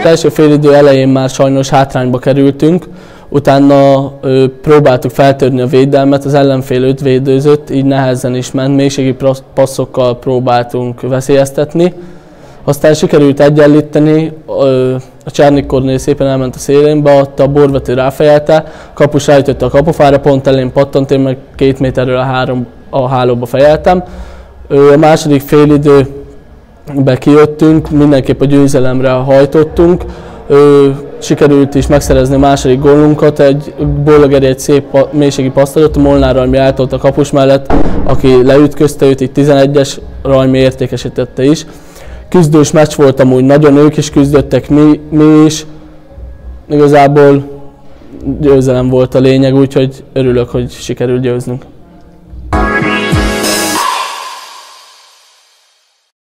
első félidő elején már sajnos hátrányba kerültünk, utána próbáltuk feltörni a védelmet, az ellenfél 5 védőzött, így nehezen is ment, mélységi passzokkal próbáltunk veszélyeztetni. Aztán sikerült egyenlíteni, a Csernik Kornél szépen elment a szélén, beadta, a borvető ráfejelte, kapus ráütötte a kapufára, pont elén pattant, én meg 2 méterről a hálóba fejeltem. A második félidőbe kijöttünk, mindenképp a győzelemre hajtottunk. Sikerült is megszerezni a második gólunkat, egy Bollageri egy szép mélységi paszt adott, a Molnár Rajmi eltolt a kapus mellett, aki leütközte őt, így 11-es Rajmi értékesítette is. Küzdős meccs volt amúgy, nagyon ők is küzdöttek, mi is. Igazából győzelem volt a lényeg, úgyhogy örülök, hogy sikerült győznünk.